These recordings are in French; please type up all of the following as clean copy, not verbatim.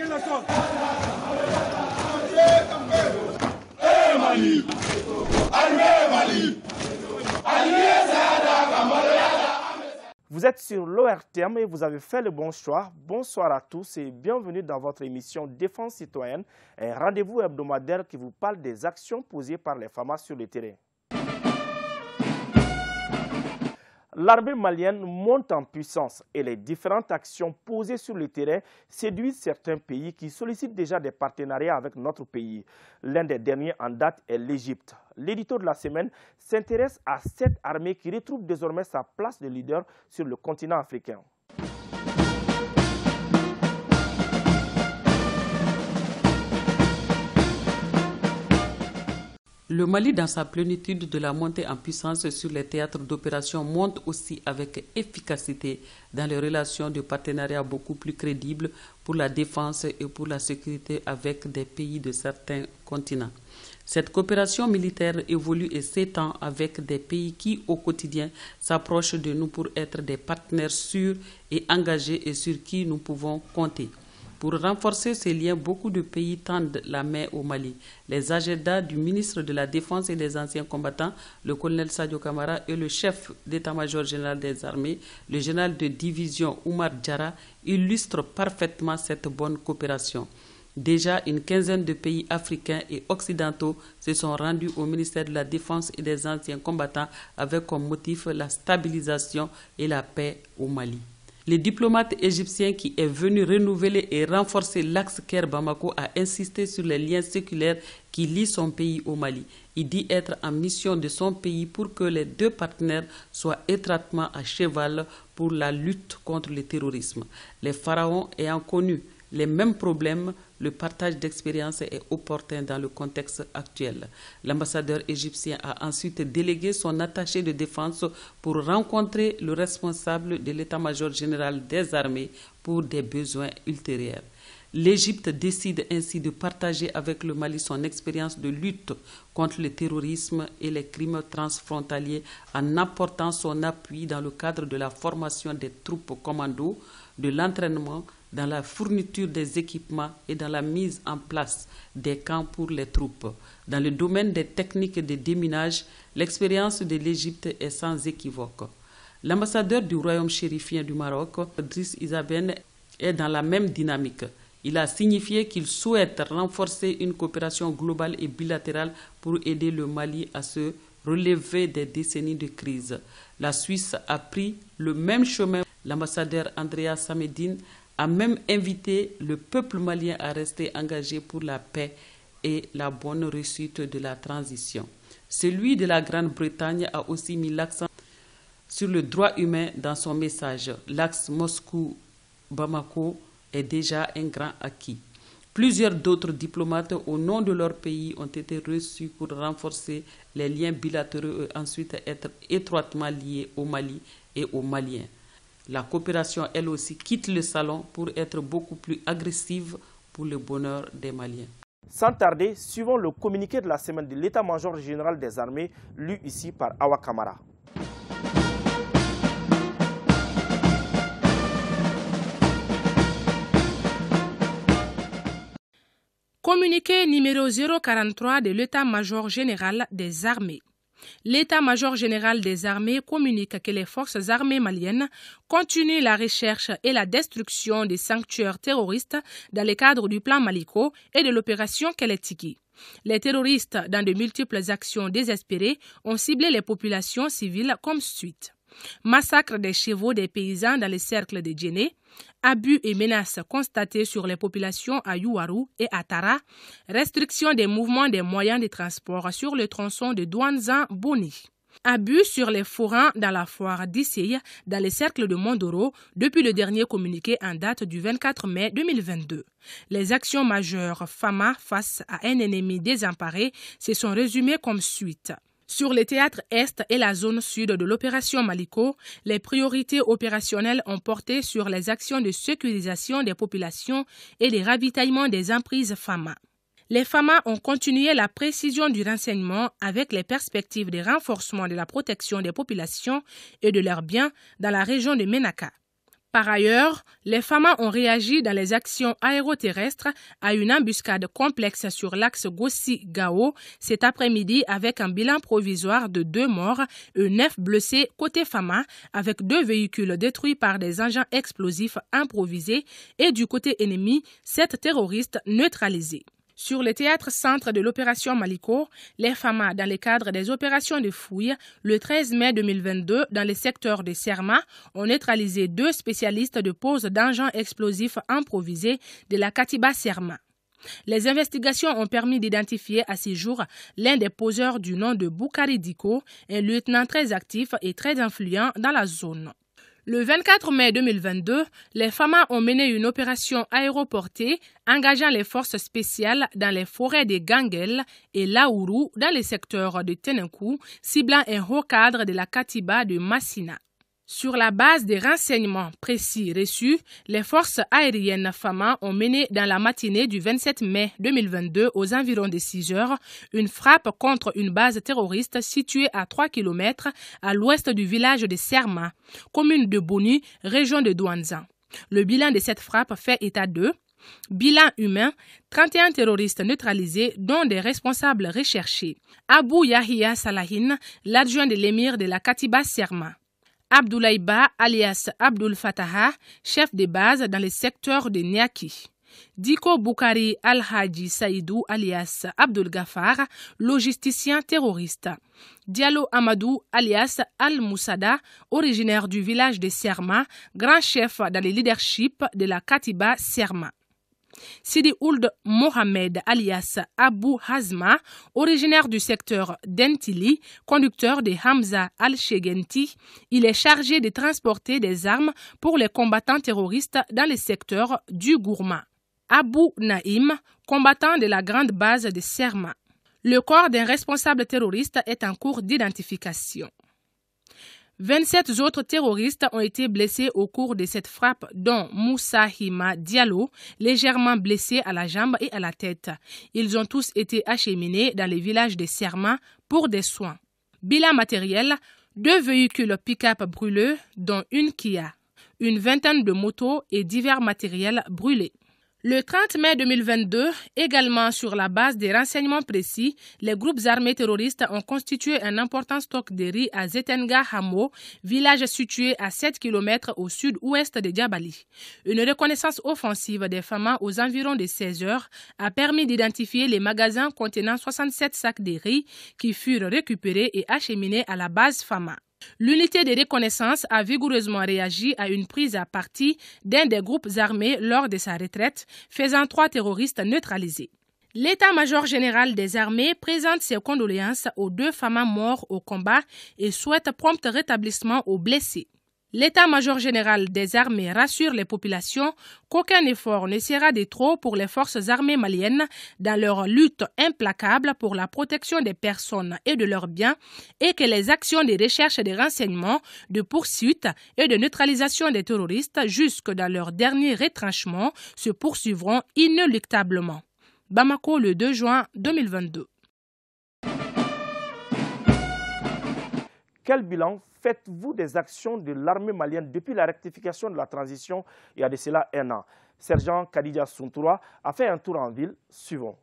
Vous êtes sur l'ORTM et vous avez fait le bon choix. Bonsoir à tous et bienvenue dans votre émission Défense citoyenne, un rendez-vous hebdomadaire qui vous parle des actions posées par les FAMA sur le terrain. L'armée malienne monte en puissance et les différentes actions posées sur le terrain séduisent certains pays qui sollicitent déjà des partenariats avec notre pays. L'un des derniers en date est l'Égypte. L'édito de la semaine s'intéresse à cette armée qui retrouve désormais sa place de leader sur le continent africain. Le Mali, dans sa plénitude de la montée en puissance sur les théâtres d'opération, monte aussi avec efficacité dans les relations de partenariat beaucoup plus crédibles pour la défense et pour la sécurité avec des pays de certains continents. Cette coopération militaire évolue et s'étend avec des pays qui, au quotidien, s'approchent de nous pour être des partenaires sûrs et engagés et sur qui nous pouvons compter. Pour renforcer ces liens, beaucoup de pays tendent la main au Mali. Les agendas du ministre de la Défense et des anciens combattants, le colonel Sadio Kamara, et le chef d'état-major général des armées, le général de division Oumar Diarra, illustrent parfaitement cette bonne coopération. Déjà, une quinzaine de pays africains et occidentaux se sont rendus au ministère de la Défense et des anciens combattants avec comme motif la stabilisation et la paix au Mali. Le diplomate égyptien qui est venu renouveler et renforcer l'axe Caire-Bamako a insisté sur les liens séculaires qui lient son pays au Mali. Il dit être en mission de son pays pour que les deux partenaires soient étroitement à cheval pour la lutte contre le terrorisme. Les pharaons ayant connu les mêmes problèmes, le partage d'expériences est opportun dans le contexte actuel. L'ambassadeur égyptien a ensuite délégué son attaché de défense pour rencontrer le responsable de l'état-major général des armées pour des besoins ultérieurs. L'Égypte décide ainsi de partager avec le Mali son expérience de lutte contre le terrorisme et les crimes transfrontaliers en apportant son appui dans le cadre de la formation des troupes commando, de l'entraînement, dans la fourniture des équipements et dans la mise en place des camps pour les troupes. Dans le domaine des techniques de déminage, l'expérience de l'Égypte est sans équivoque. L'ambassadeur du royaume chérifien du Maroc, Driss Isaben, est dans la même dynamique. Il a signifié qu'il souhaite renforcer une coopération globale et bilatérale pour aider le Mali à se relever des décennies de crise. La Suisse a pris le même chemin. L'ambassadeur Andrea Samedine a même invité le peuple malien à rester engagé pour la paix et la bonne réussite de la transition. Celui de la Grande-Bretagne a aussi mis l'accent sur le droit humain dans son message. L'axe Moscou-Bamako est déjà un grand acquis. Plusieurs d'autres diplomates au nom de leur pays ont été reçus pour renforcer les liens bilatéraux et ensuite être étroitement liés au Mali et aux Maliens. La coopération, elle aussi, quitte le salon pour être beaucoup plus agressive pour le bonheur des Maliens. Sans tarder, suivons le communiqué de la semaine de l'état-major général des armées, lu ici par Awa Kamara. Communiqué numéro 043 de l'état-major général des armées. L'état-major général des armées communique que les forces armées maliennes continuent la recherche et la destruction des sanctuaires terroristes dans le cadre du plan Maliko et de l'opération Keletiki. Les terroristes, dans de multiples actions désespérées, ont ciblé les populations civiles comme suite. Massacre des chevaux des paysans dans les cercles de Djéné, abus et menaces constatés sur les populations à Youarou et à Tara, restriction des mouvements des moyens de transport sur le tronçon de Douanzan-Boni. Abus sur les forains dans la foire d'Issey dans les cercles de Mondoro depuis le dernier communiqué en date du 24 mai 2022. Les actions majeures FAMA face à un ennemi désemparé se sont résumées comme suite. Sur le théâtre Est et la zone sud de l'opération Maliko, les priorités opérationnelles ont porté sur les actions de sécurisation des populations et les ravitaillements des emprises FAMA. Les FAMA ont continué la précision du renseignement avec les perspectives de renforcement de la protection des populations et de leurs biens dans la région de Ménaka. Par ailleurs, les FAMA ont réagi dans les actions aéroterrestres à une embuscade complexe sur l'axe Gossi-Gao cet après-midi avec un bilan provisoire de 2 morts et 9 blessés côté FAMA avec 2 véhicules détruits par des engins explosifs improvisés et du côté ennemi, 7 terroristes neutralisés. Sur le théâtre centre de l'opération Maliko, les FAMA, dans le cadre des opérations de fouille, le 13 mai 2022, dans le secteur de Serma, ont neutralisé 2 spécialistes de pose d'engins explosifs improvisés de la Katiba Serma. Les investigations ont permis d'identifier à ce jour l'un des poseurs du nom de Boukari Diko, un lieutenant très actif et très influent dans la zone. Le 24 mai 2022, les FAMA ont mené une opération aéroportée engageant les forces spéciales dans les forêts de Gangel et Laourou dans le secteur de Tenenkou, ciblant un haut cadre de la Katiba de Massina. Sur la base des renseignements précis reçus, les forces aériennes FAMA ont mené dans la matinée du 27 mai 2022 aux environs de 6 heures une frappe contre une base terroriste située à 3 km à l'ouest du village de Serma, commune de Boni, région de Douanzan. Le bilan de cette frappe fait état de bilan humain, 31 terroristes neutralisés, dont des responsables recherchés. Abou Yahia Salahin, l'adjoint de l'émir de la Katiba Serma. Abdoulaye Ba, alias Abdul Fataha, chef de base dans le secteur de Niaki. Diko Boukari Al-Haji Saïdou, alias Abdul Ghaffar, logisticien terroriste. Diallo Amadou, alias Al-Moussada, originaire du village de Serma, grand chef dans le leadership de la Katiba Serma. Sidi Ould Mohamed alias Abou Hazma, originaire du secteur d'Entili, conducteur de Hamza al-Shegenti, il est chargé de transporter des armes pour les combattants terroristes dans le secteur du Gourma. Abou Naïm, combattant de la grande base de Serma. Le corps d'un responsable terroriste est en cours d'identification. 27 autres terroristes ont été blessés au cours de cette frappe, dont Moussa Hima Diallo, légèrement blessé à la jambe et à la tête. Ils ont tous été acheminés dans les villages de Serma pour des soins. Bilan matériel, 2 véhicules pick-up brûlés, dont une Kia, une vingtaine de motos et divers matériels brûlés. Le 30 mai 2022, également sur la base des renseignements précis, les groupes armés terroristes ont constitué un important stock de riz à Zetenga Hamo, village situé à 7 km au sud-ouest de Diabali. Une reconnaissance offensive des FAMA aux environs de 16 heures a permis d'identifier les magasins contenant 67 sacs de riz qui furent récupérés et acheminés à la base FAMA. L'unité de reconnaissance a vigoureusement réagi à une prise à partie d'un des groupes armés lors de sa retraite, faisant 3 terroristes neutralisés. L'état-major général des armées présente ses condoléances aux 2 FAMA morts au combat et souhaite prompt rétablissement aux blessés. L'état-major général des armées rassure les populations qu'aucun effort ne sera de trop pour les forces armées maliennes dans leur lutte implacable pour la protection des personnes et de leurs biens et que les actions de recherche et de renseignement, de poursuite et de neutralisation des terroristes jusque dans leur dernier retranchement se poursuivront inéluctablement. Bamako, le 2 juin 2022. Quel bilan faites-vous des actions de l'armée malienne depuis la rectification de la transition il y a de cela 1 an? Sergent Kadidja Sountoura a fait un tour en ville. Suivons.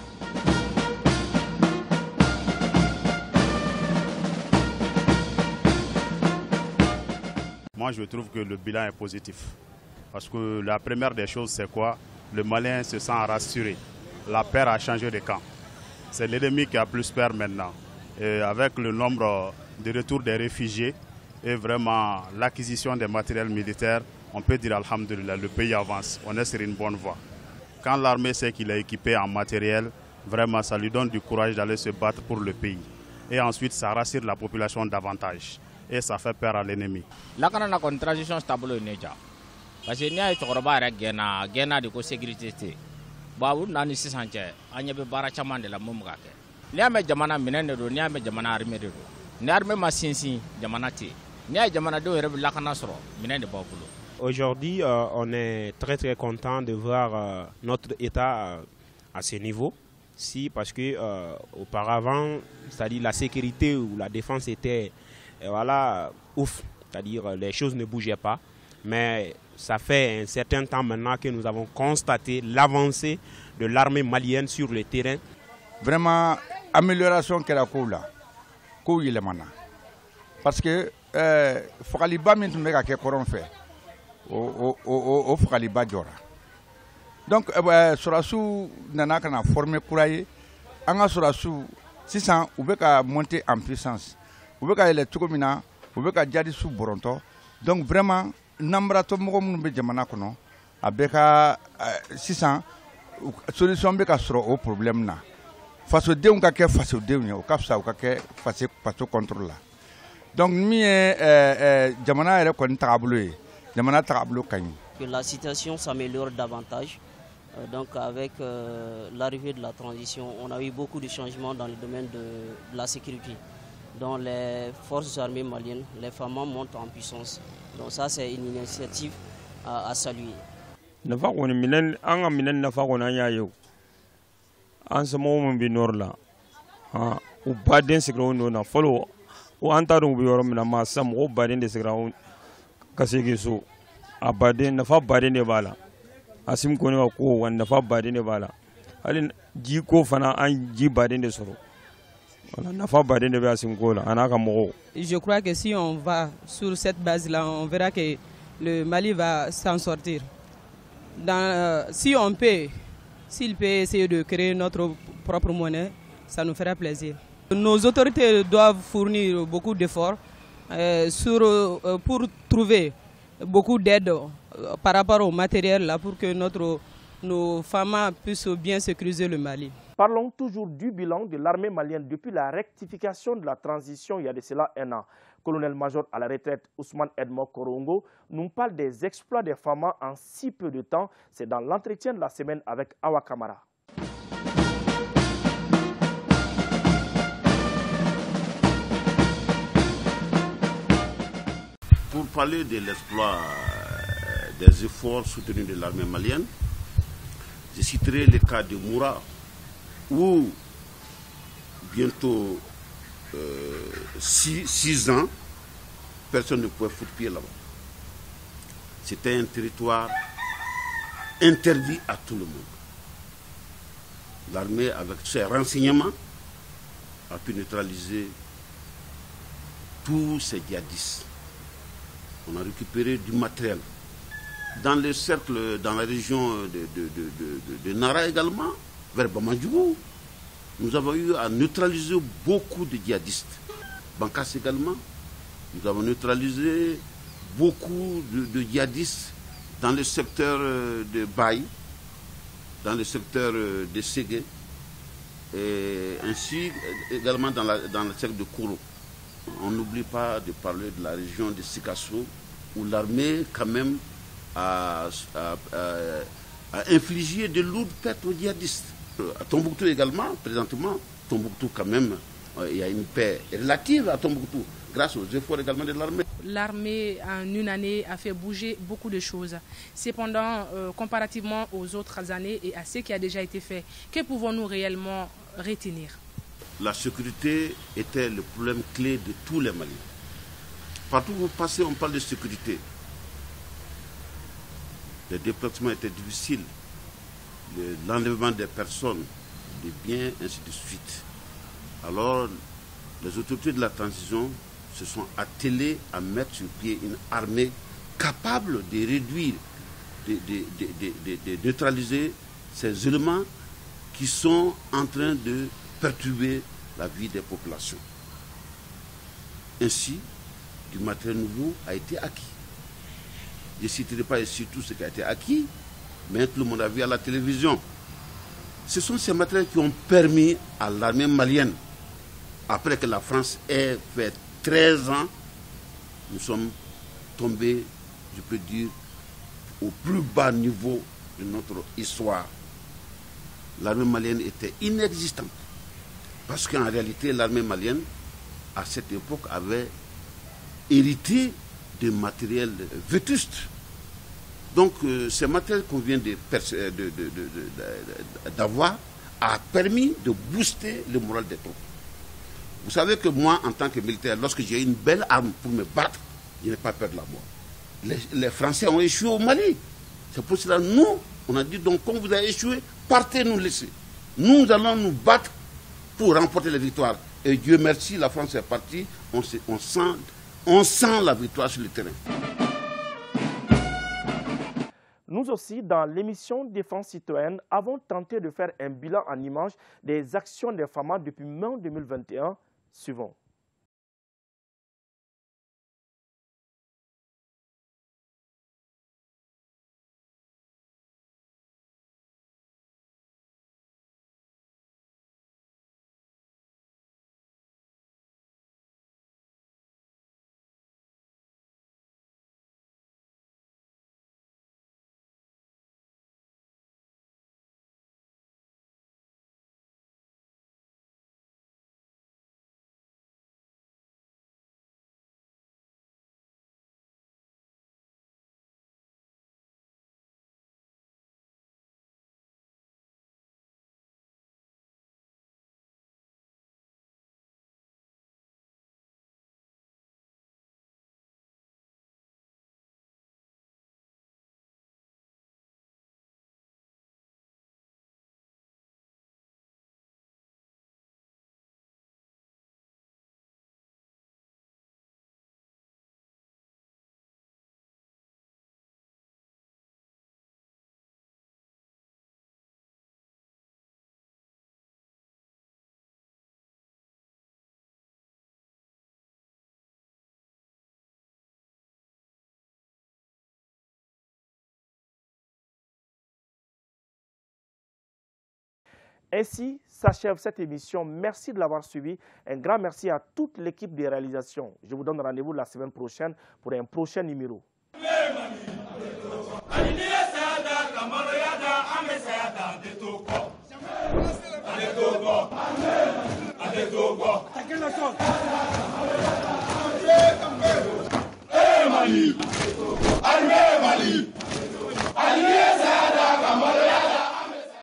Moi, je trouve que le bilan est positif. Parce que la première des choses, c'est quoi? Le Malien se sent rassuré. La peur a changé de camp. C'est l'ennemi qui a plus peur maintenant. Et avec le nombre de retours des réfugiés et vraiment l'acquisition des matériels militaires, on peut dire alhamdoulilah, le pays avance, on est sur une bonne voie. Quand l'armée sait qu'il est équipé en matériel, vraiment ça lui donne du courage d'aller se battre pour le pays. Et ensuite ça rassure la population davantage et ça fait peur à l'ennemi. Là quand on a une transition stable, parce qu'il y a une guerre de sécurité. Baou nani sisanje anya be bara chaman de la mumga ke ni ame jamana minene do ni ame jamana arme do ni arme masinsi jamana ti ni ay jamana do rebe lakana soro minene babulo. Aujourd'hui on est très content de voir notre état à ce niveau parce que auparavant, c'est-à-dire la sécurité ou la défense était ouf, c'est-à-dire les choses ne bougeaient pas. Mais ça fait un certain temps maintenant que nous avons constaté l'avancée de l'armée malienne sur le terrain. Vraiment, amélioration que la coula, parce que Fokaliba maintenant a quelque chose fait au Fokaliba Jora. Donc Sorasu nana kana formé couraye, anga Sorasu 600 ou beka monter en puissance, ou beka électromina, ou beka jadi sous Boronto. Donc vraiment nambra to mo mun be jamana kono abeka 600 solution beka soro au problème na. Face au déon ka ke face au déon au kapsa au ka ke face au contrôle là. Donc mi jamana ere ko ntablo jamana tablo kany. Que la situation s'améliore davantage. Donc avec l'arrivée de la transition, on a eu beaucoup de changements dans le domaine de la sécurité. Dans les forces armées maliennes, les femmes montent en puissance. Donc ça c'est une initiative à saluer. An sama mun bi nor la u baden sigra no na follow o antaro bi yoro mina ma sam o baden de sigra kasege so abaden na fa baden de bala asim ko ne ko wanda fa baden de bala halin ji ko fana an ji baden de soro wala na fa baden de ba asim ko la anaka mo. Je crois que si on va sur cette base là, on verra que le Mali va s'en sortir. Si on peut, s'il peut essayer de créer notre propre monnaie, ça nous fera plaisir. Nos autorités doivent fournir beaucoup d'efforts pour trouver beaucoup d'aide par rapport au matériel là, pour que nos femmes puissent bien sécuriser le Mali. Parlons toujours du bilan de l'armée malienne depuis la rectification de la transition il y a de cela un an. Colonel-major à la retraite Ousmane Edmond Korongo nous parle des exploits des femmes en si peu de temps. C'est dans l'entretien de la semaine avec Awa Kamara. Pour parler de l'exploit des efforts soutenus de l'armée malienne, je citerai le cas de Moura, où bientôt 6 ans, personne ne pouvait foutre pied là-bas. C'était un territoire interdit à tout le monde. L'armée, avec ses renseignements, a pu neutraliser tous ces djihadistes. On a récupéré du matériel. Dans les cercles, dans la région de Nara également, vers Bamandjougou, nous avons eu à neutraliser beaucoup de djihadistes. Bankas également, nous avons neutralisé beaucoup de djihadistes dans le secteur de Baï, dans le secteur de Ségué, et ainsi également dans le secteur de Kourou. On n'oublie pas de parler de la région de Sikasso, où l'armée quand même a infligé de lourdes pertes aux djihadistes. À Tombouctou également, présentement, Tombouctou quand même, il y a une paix relative à Tombouctou, grâce aux efforts également de l'armée. L'armée, en une année, a fait bouger beaucoup de choses. Cependant, comparativement aux autres années et à ce qui a déjà été fait, que pouvons-nous réellement retenir? La sécurité était le problème clé de tous les Maliens. Partout où vous passez, on parle de sécurité. Les déplacements étaient difficiles. L'enlèvement des personnes, des biens, ainsi de suite. Alors, les autorités de la transition se sont attelées à mettre sur pied une armée capable de réduire, de neutraliser ces éléments qui sont en train de perturber la vie des populations. Ainsi, du matériel nouveau a été acquis. Je ne citerai pas ici tout ce qui a été acquis, mais tout le monde a vu à la télévision. Ce sont ces matériels qui ont permis à l'armée malienne, après que la France ait fait 13 ans, nous sommes tombés, je peux dire, au plus bas niveau de notre histoire. L'armée malienne était inexistante. Parce qu'en réalité, l'armée malienne, à cette époque, avait hérité de matériel vétuste. Donc, ce matériel qu'on vient d'avoir a permis de booster le moral des troupes. Vous savez que moi, en tant que militaire, lorsque j'ai une belle arme pour me battre, je n'ai pas peur de la mort. les Français ont échoué au Mali. C'est pour cela nous, on a dit donc, comme vous avez échoué, partez nous laisser. Nous allons nous battre pour remporter les victoires. Et Dieu merci, la France est partie, on sent la victoire sur le terrain. Nous aussi, dans l'émission Défense citoyenne, avons tenté de faire un bilan en images des actions des FAMA depuis mai 2021. Suivant. Ainsi s'achève cette émission. Merci de l'avoir suivi. Un grand merci à toute l'équipe de réalisation. Je vous donne rendez-vous la semaine prochaine pour un prochain numéro. Mali, Mali,